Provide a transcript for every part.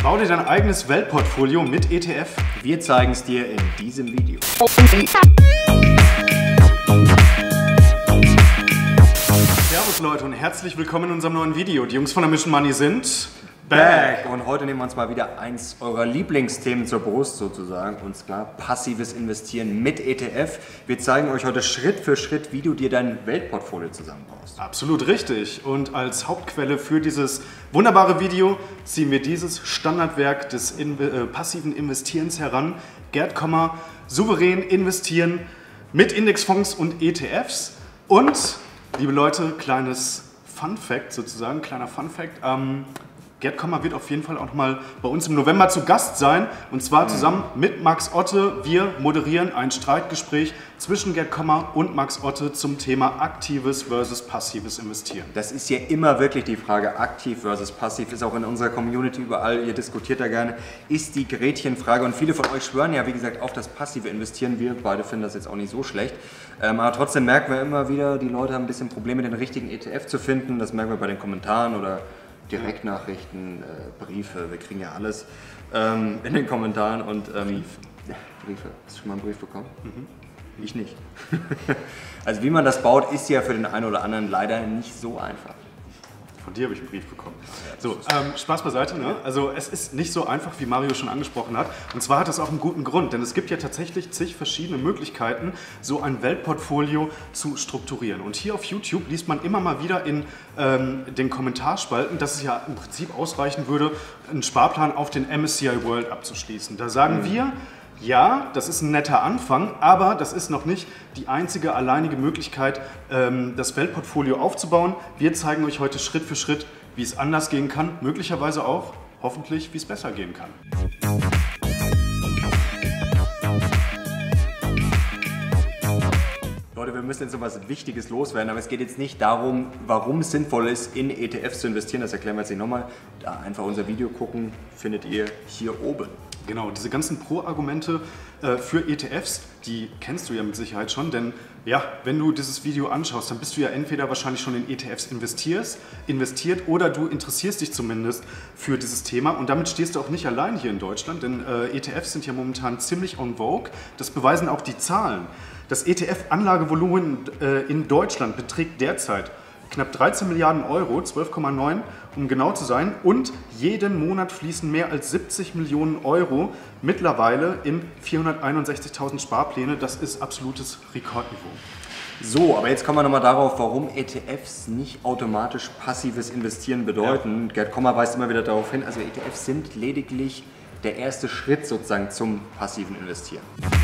Bau dir dein eigenes Weltportfolio mit ETF. Wir zeigen es dir in diesem Video. Servus Leute und herzlich willkommen in unserem neuen Video. Die Jungs von der Mission Money sind back! Und heute nehmen wir uns mal wieder eins eurer Lieblingsthemen zur Brust sozusagen, und zwar passives Investieren mit ETF. Wir zeigen euch heute Schritt für Schritt, wie du dir dein Weltportfolio zusammenbaust. Absolut richtig. Und als Hauptquelle für dieses wunderbare Video ziehen wir dieses Standardwerk des passiven Investierens heran. Gerd Kommer, souverän investieren mit Indexfonds und ETFs. Und, liebe Leute, kleines Fun Fact sozusagen, kleiner Fun Fact. Gerd Kommer wird auf jeden Fall auch mal bei uns im November zu Gast sein, und zwar zusammen mit Max Otte. Wir moderieren ein Streitgespräch zwischen Gerd Kommer und Max Otte zum Thema aktives versus passives Investieren. Das ist ja immer wirklich die Frage, aktiv versus passiv, ist auch in unserer Community überall, ihr diskutiert da gerne, ist die Gretchenfrage, und viele von euch schwören ja, wie gesagt, auf das passive Investieren. Wir beide finden das jetzt auch nicht so schlecht, aber trotzdem merken wir immer wieder, die Leute haben ein bisschen Probleme, den richtigen ETF zu finden. Das merken wir bei den Kommentaren oder Direktnachrichten, Briefe, wir kriegen ja alles in den Kommentaren. Und Briefe. Hast du schon mal einen Brief bekommen? Mhm. Ich nicht. Also wie man das baut, ist ja für den einen oder anderen leider nicht so einfach. Von dir habe ich einen Brief bekommen. So, Spaß beiseite, ne? Also es ist nicht so einfach, wie Mario schon angesprochen hat. Und zwar hat das auch einen guten Grund, denn es gibt ja tatsächlich zig verschiedene Möglichkeiten, so ein Weltportfolio zu strukturieren. Und hier auf YouTube liest man immer mal wieder in den Kommentarspalten, dass es ja im Prinzip ausreichen würde, einen Sparplan auf den MSCI World abzuschließen. Da sagen wir, ja, das ist ein netter Anfang, aber das ist noch nicht die einzige, alleinige Möglichkeit, das Weltportfolio aufzubauen. Wir zeigen euch heute Schritt für Schritt, wie es anders gehen kann, möglicherweise auch, hoffentlich, wie es besser gehen kann. Leute, wir müssen jetzt so was Wichtiges loswerden, aber es geht jetzt nicht darum, warum es sinnvoll ist, in ETFs zu investieren. Das erklären wir jetzt nicht nochmal. Da einfach unser Video gucken, findet ihr hier oben. Genau, diese ganzen Pro-Argumente für ETFs, die kennst du ja mit Sicherheit schon, denn ja, wenn du dieses Video anschaust, dann bist du ja entweder wahrscheinlich schon in ETFs investiert oder du interessierst dich zumindest für dieses Thema, und damit stehst du auch nicht allein hier in Deutschland, denn ETFs sind ja momentan ziemlich en vogue, das beweisen auch die Zahlen. Das ETF-Anlagevolumen in Deutschland beträgt derzeit knapp 13 Milliarden Euro, 12,9 um genau zu sein, und jeden Monat fließen mehr als 70 Millionen Euro mittlerweile in 461.000 Sparpläne. Das ist absolutes Rekordniveau. So, aber jetzt kommen wir nochmal darauf, warum ETFs nicht automatisch passives Investieren bedeuten. Ja. Gerd Kommer weist immer wieder darauf hin, also ETFs sind lediglich der erste Schritt sozusagen zum passiven Investieren.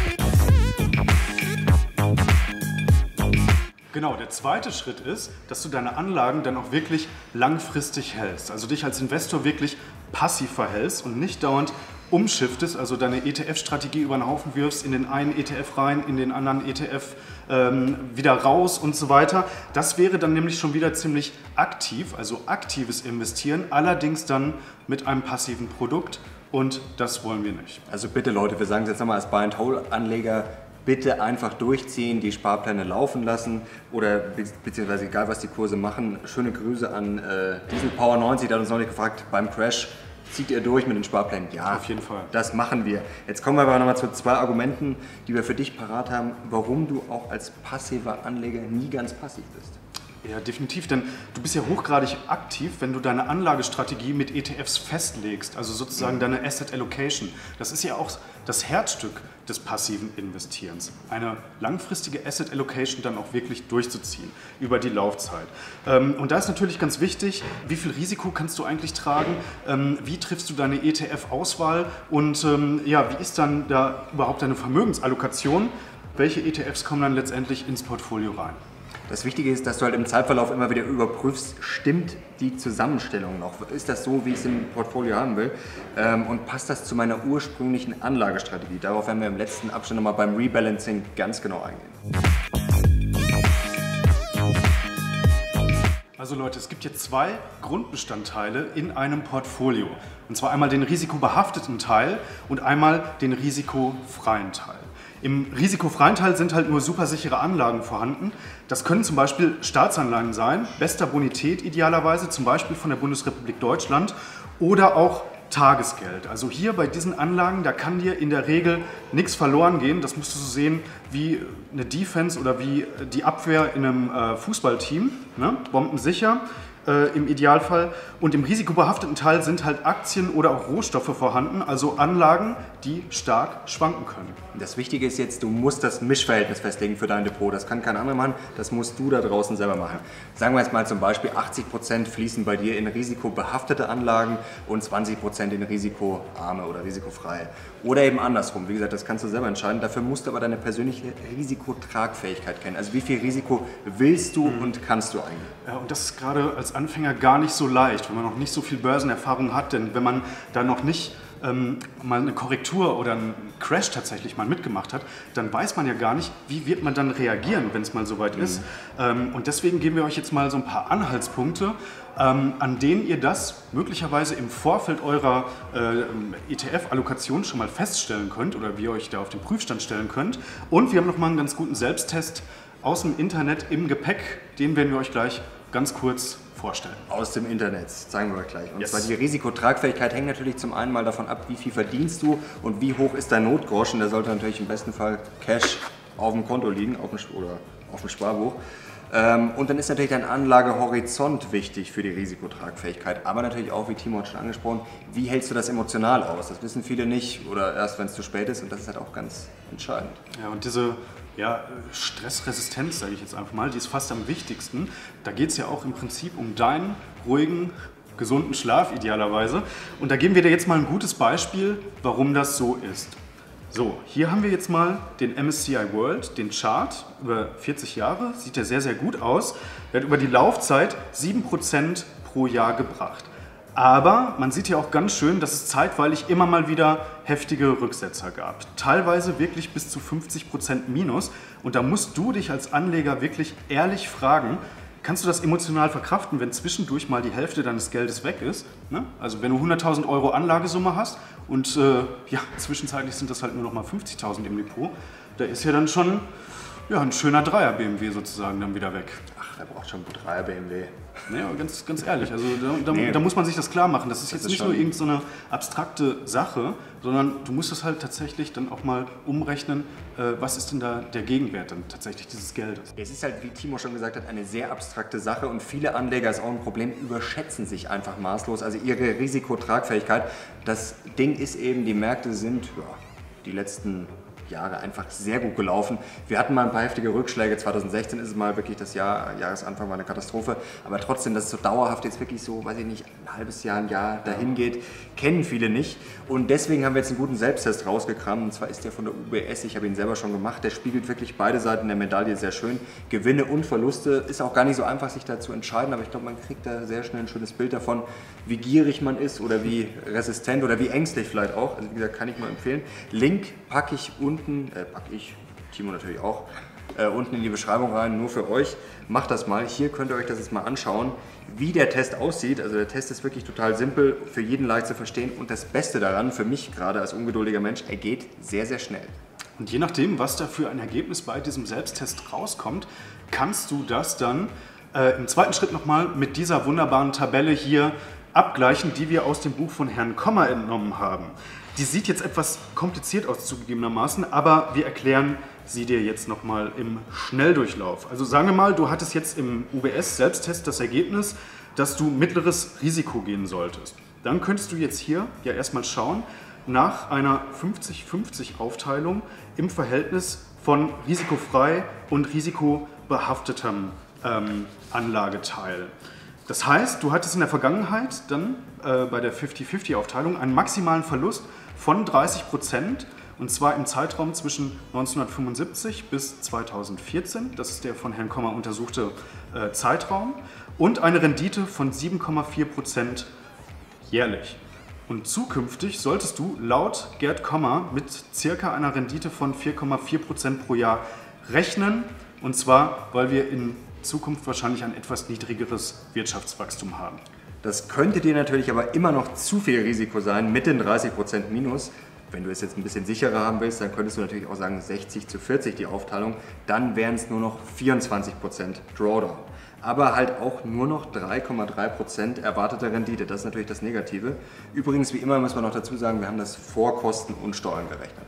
Genau, der zweite Schritt ist, dass du deine Anlagen dann auch wirklich langfristig hältst. Also dich als Investor wirklich passiv verhältst und nicht dauernd umschiftest, also deine ETF-Strategie über den Haufen wirfst, in den einen ETF rein, in den anderen ETF wieder raus und so weiter. Das wäre dann nämlich schon wieder ziemlich aktiv, also aktives Investieren, allerdings dann mit einem passiven Produkt, und das wollen wir nicht. Also bitte Leute, wir sagen es jetzt nochmal als Buy-and-Hold-Anleger, bitte einfach durchziehen, die Sparpläne laufen lassen, oder beziehungsweise egal was die Kurse machen. Schöne Grüße an Diesel Power 90, der hat uns neulich gefragt, beim Crash, zieht ihr durch mit den Sparplänen? Ja, auf jeden Fall. Das machen wir. Jetzt kommen wir aber nochmal zu zwei Argumenten, die wir für dich parat haben, warum du auch als passiver Anleger nie ganz passiv bist. Ja, definitiv, denn du bist ja hochgradig aktiv, wenn du deine Anlagestrategie mit ETFs festlegst, also sozusagen deine Asset Allocation. Das ist ja auch das Herzstück des passiven Investierens. Eine langfristige Asset Allocation dann auch wirklich durchzuziehen über die Laufzeit. Und da ist natürlich ganz wichtig, wie viel Risiko kannst du eigentlich tragen, wie triffst du deine ETF-Auswahl, und ja, wie ist dann da überhaupt deine Vermögensallokation, welche ETFs kommen dann letztendlich ins Portfolio rein. Das Wichtige ist, dass du halt im Zeitverlauf immer wieder überprüfst, stimmt die Zusammenstellung noch? Ist das so, wie ich es im Portfolio haben will? Und passt das zu meiner ursprünglichen Anlagestrategie? Darauf werden wir im letzten Abschnitt nochmal beim Rebalancing ganz genau eingehen. Also Leute, es gibt hier zwei Grundbestandteile in einem Portfolio. Und zwar einmal den risikobehafteten Teil und einmal den risikofreien Teil. Im risikofreien Teil sind halt nur supersichere Anlagen vorhanden. Das können zum Beispiel Staatsanleihen sein, bester Bonität idealerweise, zum Beispiel von der Bundesrepublik Deutschland, oder auch Tagesgeld. Also hier bei diesen Anlagen, da kann dir in der Regel nichts verloren gehen. Das musst du so sehen wie eine Defense oder wie die Abwehr in einem Fußballteam. Ne? Bombensicher im Idealfall. Und im risikobehafteten Teil sind halt Aktien oder auch Rohstoffe vorhanden, also Anlagen, die stark schwanken können. Das Wichtige ist jetzt, du musst das Mischverhältnis festlegen für dein Depot. Das kann kein anderer machen, das musst du da draußen selber machen. Sagen wir jetzt mal zum Beispiel, 80% fließen bei dir in risikobehaftete Anlagen und 20% in risikoarme oder risikofreie. Oder eben andersrum. Wie gesagt, das kannst du selber entscheiden. Dafür musst du aber deine persönliche Risikotragfähigkeit kennen. Also wie viel Risiko willst du und kannst du eigentlich? Ja, und das ist gerade als Anfänger gar nicht so leicht, wenn man noch nicht so viel Börsenerfahrung hat. Denn wenn man da noch nicht mal eine Korrektur oder einen Crash tatsächlich mal mitgemacht hat, dann weiß man ja gar nicht, wie wird man dann reagieren, wenn es mal soweit ist. Und deswegen geben wir euch jetzt mal so ein paar Anhaltspunkte, an denen ihr das möglicherweise im Vorfeld eurer ETF-Allokation schon mal feststellen könnt oder wie ihr euch da auf den Prüfstand stellen könnt. Und wir haben noch mal einen ganz guten Selbsttest aus dem Internet im Gepäck, den werden wir euch gleich ganz kurz vorstellen. Aus dem Internet, zeigen wir euch gleich. Und zwar die Risikotragfähigkeit hängt natürlich zum einen mal davon ab, wie viel verdienst du und wie hoch ist dein Notgroschen. Der sollte natürlich im besten Fall Cash auf dem Konto liegen oder auf dem Sparbuch. Und dann ist natürlich dein Anlagehorizont wichtig für die Risikotragfähigkeit. Aber natürlich auch, wie Timo hat schon angesprochen, wie hältst du das emotional aus? Das wissen viele nicht oder erst, wenn es zu spät ist. Und das ist halt auch ganz entscheidend. Ja, und diese Stressresistenz, sage ich jetzt einfach mal, die ist fast am wichtigsten. Da geht es ja auch im Prinzip um deinen ruhigen, gesunden Schlaf idealerweise. Und da geben wir dir jetzt mal ein gutes Beispiel, warum das so ist. So, hier haben wir jetzt mal den MSCI World, den Chart über 40 Jahre. Sieht ja sehr, sehr gut aus. Der hat über die Laufzeit 7% pro Jahr gebracht. Aber man sieht ja auch ganz schön, dass es zeitweilig immer mal wieder heftige Rücksetzer gab. Teilweise wirklich bis zu 50% Minus. Und da musst du dich als Anleger wirklich ehrlich fragen, kannst du das emotional verkraften, wenn zwischendurch mal die Hälfte deines Geldes weg ist? Ne? Also wenn du 100.000 Euro Anlagesumme hast und zwischenzeitlich sind das halt nur noch mal 50.000 im Depot, da ist ja dann schon ein schöner Dreier-BMW sozusagen dann wieder weg. Ach, wer braucht schon einen Dreier-BMW? Ja, ganz ehrlich, also da muss man sich das klar machen. Das ist jetzt nicht nur irgendeine abstrakte Sache, sondern du musst es halt tatsächlich dann auch mal umrechnen, was ist denn da der Gegenwert dann tatsächlich dieses Geldes. Es ist halt, wie Timo schon gesagt hat, eine sehr abstrakte Sache und viele Anleger, ist auch ein Problem, überschätzen sich einfach maßlos, also ihre Risikotragfähigkeit. Das Ding ist eben, die Märkte sind die letzten Jahre einfach sehr gut gelaufen. Wir hatten mal ein paar heftige Rückschläge. 2016 ist es mal wirklich das Jahresanfang war eine Katastrophe. Aber trotzdem, dass es so dauerhaft jetzt wirklich so, weiß ich nicht, ein halbes Jahr, ein Jahr dahin geht, kennen viele nicht. Und deswegen haben wir jetzt einen guten Selbsttest rausgekramt. Und zwar ist der von der UBS. Ich habe ihn selber schon gemacht. Der spiegelt wirklich beide Seiten der Medaille sehr schön. Gewinne und Verluste. Ist auch gar nicht so einfach, sich da zu entscheiden. Aber ich glaube, man kriegt da sehr schnell ein schönes Bild davon, wie gierig man ist oder wie resistent oder wie ängstlich vielleicht auch. Also wie gesagt, kann ich mal empfehlen. Link packe ich Timo natürlich auch, unten in die Beschreibung rein, nur für euch. Macht das mal. Hier könnt ihr euch das jetzt mal anschauen, wie der Test aussieht. Also der Test ist wirklich total simpel, für jeden leicht zu verstehen und das Beste daran, für mich gerade als ungeduldiger Mensch, er geht sehr, sehr schnell. Und je nachdem, was da für ein Ergebnis bei diesem Selbsttest rauskommt, kannst du das dann im zweiten Schritt nochmal mit dieser wunderbaren Tabelle hier abgleichen, die wir aus dem Buch von Herrn Kommer entnommen haben. Die sieht jetzt etwas kompliziert aus zugegebenermaßen, aber wir erklären sie dir jetzt nochmal im Schnelldurchlauf. Also sagen wir mal, du hattest jetzt im UBS-Selbsttest das Ergebnis, dass du mittleres Risiko gehen solltest. Dann könntest du jetzt hier ja erstmal schauen nach einer 50-50-Aufteilung im Verhältnis von risikofrei und risikobehaftetem Anlageteil. Das heißt, du hattest in der Vergangenheit dann bei der 50-50-Aufteilung einen maximalen Verlust von 30%, und zwar im Zeitraum zwischen 1975 bis 2014, das ist der von Herrn Kommer untersuchte Zeitraum, und eine Rendite von 7,4% jährlich. Und zukünftig solltest du laut Gerd Kommer mit circa einer Rendite von 4,4% pro Jahr rechnen, und zwar, weil wir in Zukunft wahrscheinlich ein etwas niedrigeres Wirtschaftswachstum haben. Das könnte dir natürlich aber immer noch zu viel Risiko sein mit den 30% Minus. Wenn du es jetzt ein bisschen sicherer haben willst, dann könntest du natürlich auch sagen 60:40 die Aufteilung. Dann wären es nur noch 24% Drawdown. aber halt auch nur noch 3,3% erwartete Rendite. Das ist natürlich das Negative. Übrigens, wie immer, muss man noch dazu sagen, wir haben das vor Kosten und Steuern gerechnet.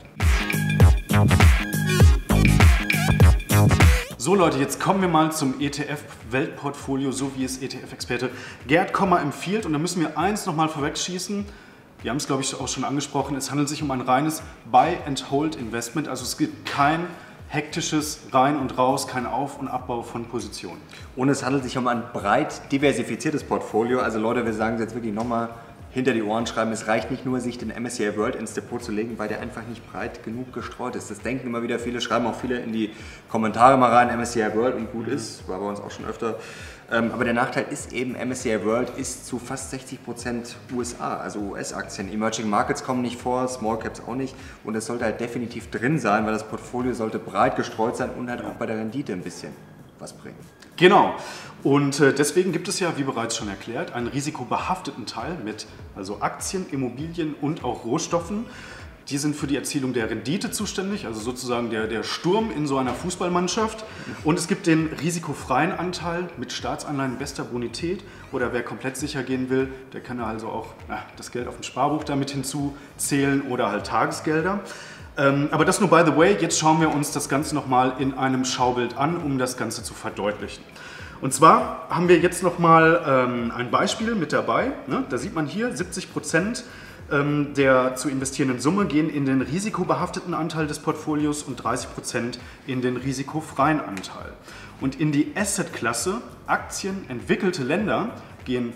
So Leute, jetzt kommen wir mal zum ETF-Weltportfolio, so wie es ETF-Experte Gerd Kommer empfiehlt. Und da müssen wir eins nochmal vorwegschießen. Wir haben es, glaube ich, auch schon angesprochen. Es handelt sich um ein reines Buy-and-Hold-Investment. Also es gibt kein hektisches Rein und Raus, kein Auf- und Abbau von Positionen. Und es handelt sich um ein breit diversifiziertes Portfolio. Also Leute, wir sagen es jetzt wirklich nochmal hinter die Ohren schreiben, es reicht nicht nur, sich den MSCI World ins Depot zu legen, weil der einfach nicht breit genug gestreut ist. Das denken immer wieder viele, schreiben auch viele in die Kommentare mal rein, MSCI World und gut ist, war bei uns auch schon öfter. Aber der Nachteil ist eben, MSCI World ist zu fast 60% USA, also US-Aktien. Emerging Markets kommen nicht vor, Small Caps auch nicht und es sollte halt definitiv drin sein, weil das Portfolio sollte breit gestreut sein und halt auch bei der Rendite ein bisschen was bringen. Genau. Und deswegen gibt es ja, wie bereits schon erklärt, einen risikobehafteten Teil mit also Aktien, Immobilien und auch Rohstoffen. Die sind für die Erzielung der Rendite zuständig, also sozusagen der Sturm in so einer Fußballmannschaft. Und es gibt den risikofreien Anteil mit Staatsanleihen bester Bonität. Oder wer komplett sicher gehen will, der kann also auch das Geld auf dem Sparbuch damit hinzuzählen oder halt Tagesgelder. Aber das nur by the way, jetzt schauen wir uns das Ganze nochmal in einem Schaubild an, um das Ganze zu verdeutlichen. Und zwar haben wir jetzt nochmal ein Beispiel mit dabei. Ne? Da sieht man hier, 70% der zu investierenden Summe gehen in den risikobehafteten Anteil des Portfolios und 30% in den risikofreien Anteil. Und in die Asset-Klasse Aktien entwickelte Länder gehen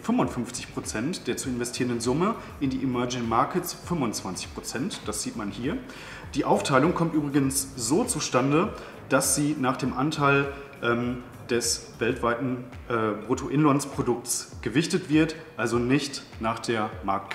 55% der zu investierenden Summe, in die Emerging Markets 25%, das sieht man hier. Die Aufteilung kommt übrigens so zustande, dass sie nach dem Anteil des weltweiten Bruttoinlandsprodukts gewichtet wird, also nicht nach der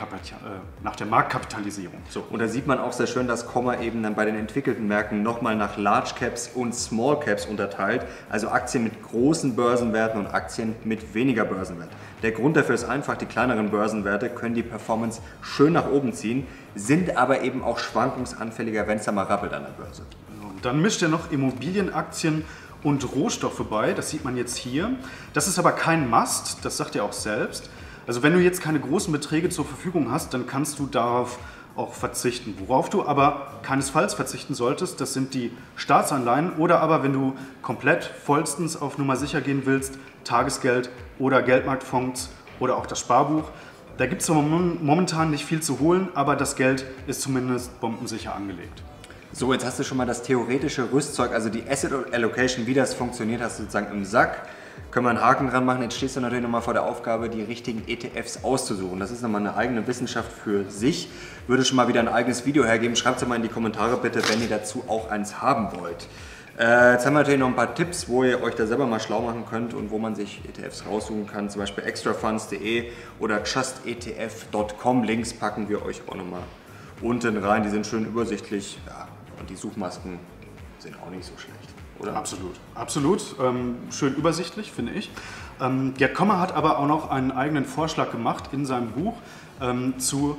Marktkapitalisierung. So, und da sieht man auch sehr schön, dass Kommer eben dann bei den entwickelten Märkten nochmal nach Large Caps und Small Caps unterteilt, also Aktien mit großen Börsenwerten und Aktien mit weniger Börsenwert. Der Grund dafür ist einfach, die kleineren Börsenwerte können die Performance schön nach oben ziehen, sind aber eben auch schwankungsanfälliger, wenn es da mal rappelt an der Börse. Und dann mischt er noch Immobilienaktien und Rohstoffe bei, das sieht man jetzt hier. Das ist aber kein Must, das sagt er auch selbst. Also wenn du jetzt keine großen Beträge zur Verfügung hast, dann kannst du darauf auch verzichten. Worauf du aber keinesfalls verzichten solltest, das sind die Staatsanleihen oder aber, wenn du komplett vollstens auf Nummer sicher gehen willst, Tagesgeld oder Geldmarktfonds oder auch das Sparbuch. Da gibt es momentan nicht viel zu holen, aber das Geld ist zumindest bombensicher angelegt. So, jetzt hast du schon mal das theoretische Rüstzeug, also die Asset Allocation, wie das funktioniert, hast du sozusagen im Sack. Können wir einen Haken dran machen. Jetzt stehst du natürlich nochmal vor der Aufgabe, die richtigen ETFs auszusuchen. Das ist nochmal eine eigene Wissenschaft für sich. Würde schon mal wieder ein eigenes Video hergeben. Schreibt es mal in die Kommentare bitte, wenn ihr dazu auch eins haben wollt. Jetzt haben wir natürlich noch ein paar Tipps, wo ihr euch da selber mal schlau machen könnt und wo man sich ETFs raussuchen kann. Zum Beispiel extrafunds.de oder justetf.com. Links packen wir euch auch nochmal unten rein. Die sind schön übersichtlich. Ja. Und die Suchmasken sind auch nicht so schlecht, oder? Absolut, absolut. Schön übersichtlich, finde ich. Gerd Kommer hat aber auch noch einen eigenen Vorschlag gemacht in seinem Buch zur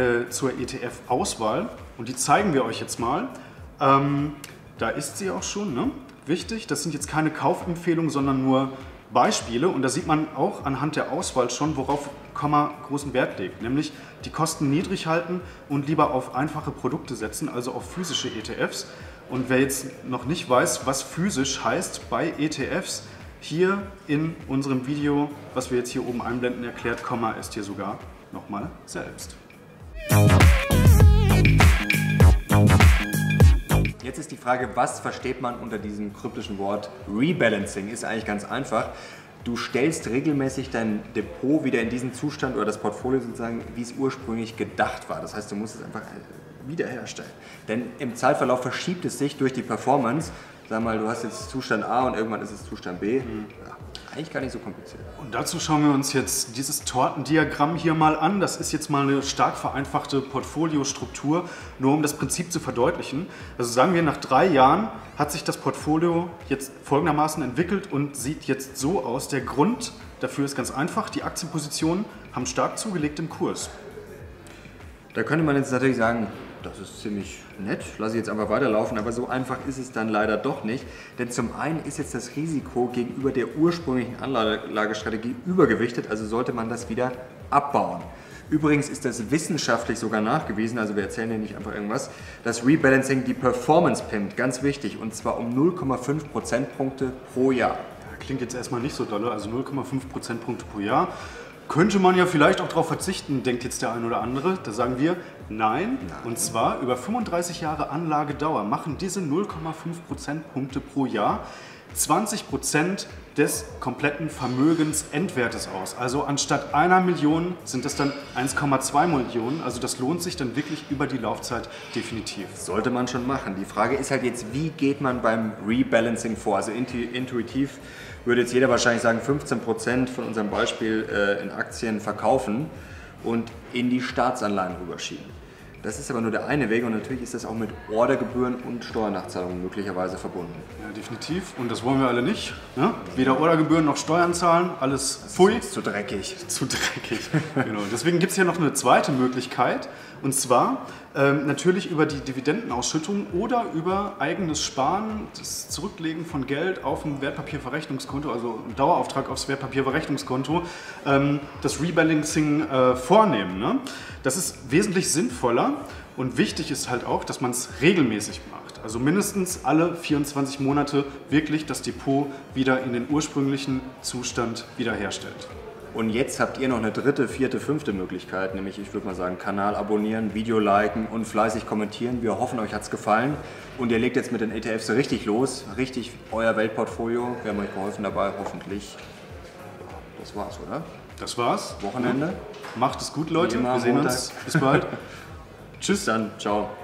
ETF-Auswahl. Und die zeigen wir euch jetzt mal. Da ist sie auch schon, ne? Wichtig, das sind jetzt keine Kaufempfehlungen, sondern nur Beispiele. Und da sieht man auch anhand der Auswahl schon, worauf Kommer großen Wert legt. Nämlich die Kosten niedrig halten und lieber auf einfache Produkte setzen, also auf physische ETFs. Und wer jetzt noch nicht weiß, was physisch heißt bei ETFs, hier in unserem Video, was wir jetzt hier oben einblenden, erklärt Kommer es hier sogar nochmal selbst. Jetzt ist die Frage, was versteht man unter diesem kryptischen Wort Rebalancing? Ist eigentlich ganz einfach. Du stellst regelmäßig dein Depot wieder in diesen Zustand oder das Portfolio sozusagen, wie es ursprünglich gedacht war. Das heißt, du musst es einfach wiederherstellen. Denn im Zeitverlauf verschiebt es sich durch die Performance. Sag mal, du hast jetzt Zustand A und irgendwann ist es Zustand B. Ja, eigentlich gar nicht so kompliziert. Und dazu schauen wir uns jetzt dieses Tortendiagramm hier mal an. Das ist jetzt mal eine stark vereinfachte Portfoliostruktur, nur um das Prinzip zu verdeutlichen. Also sagen wir, nach 3 Jahren hat sich das Portfolio jetzt folgendermaßen entwickelt und sieht jetzt so aus. Der Grund dafür ist ganz einfach, die Aktienpositionen haben stark zugelegt im Kurs. Da könnte man jetzt natürlich sagen, das ist ziemlich nett. Lasse ich jetzt einfach weiterlaufen, aber so einfach ist es dann leider doch nicht. Denn zum einen ist jetzt das Risiko gegenüber der ursprünglichen Anlagestrategie übergewichtet, also sollte man das wieder abbauen. Übrigens ist das wissenschaftlich sogar nachgewiesen, also wir erzählen hier nicht einfach irgendwas, dass Rebalancing die Performance pimmt, ganz wichtig, und zwar um 0,5 Prozentpunkte pro Jahr. Klingt jetzt erstmal nicht so dolle, also 0,5 Prozentpunkte pro Jahr. Könnte man ja vielleicht auch darauf verzichten, denkt jetzt der ein oder andere. Da sagen wir nein. Und zwar über 35 Jahre Anlagedauer machen diese 0,5 Prozentpunkte pro Jahr 20% des kompletten Vermögensendwertes aus. Also anstatt 1 Million sind das dann 1,2 Millionen. Also das lohnt sich dann wirklich über die Laufzeit definitiv. Sollte man schon machen. Die Frage ist halt jetzt, wie geht man beim Rebalancing vor? Also intuitiv würde jetzt jeder wahrscheinlich sagen, 15% von unserem Beispiel in Aktien verkaufen und in die Staatsanleihen rüberschieben. Das ist aber nur der eine Weg und natürlich ist das auch mit Ordergebühren und Steuernachzahlungen möglicherweise verbunden. Ja, definitiv. Und das wollen wir alle nicht. Ne? Weder Ordergebühren noch Steuern zahlen. Alles pfui. Das ist zu dreckig. Zu dreckig. Genau. Deswegen gibt es hier noch eine zweite Möglichkeit. Und zwar natürlich über die Dividendenausschüttung oder über eigenes Sparen, das Zurücklegen von Geld auf ein Wertpapierverrechnungskonto, also ein Dauerauftrag aufs Wertpapierverrechnungskonto, das Rebalancing vornehmen. Ne? Das ist wesentlich sinnvoller und wichtig ist halt auch, dass man es regelmäßig macht. Also mindestens alle 24 Monate wirklich das Depot wieder in den ursprünglichen Zustand wiederherstellt. Und jetzt habt ihr noch eine dritte, vierte, fünfte Möglichkeit, nämlich ich würde mal sagen, Kanal abonnieren, Video liken und fleißig kommentieren. Wir hoffen, euch hat es gefallen und ihr legt jetzt mit den ETFs richtig los, richtig euer Weltportfolio. Wir haben euch geholfen dabei, hoffentlich. Das war's, oder? Das war's. Wochenende. Macht es gut, Leute. Wir sehen uns. Bis bald. Tschüss dann. Ciao.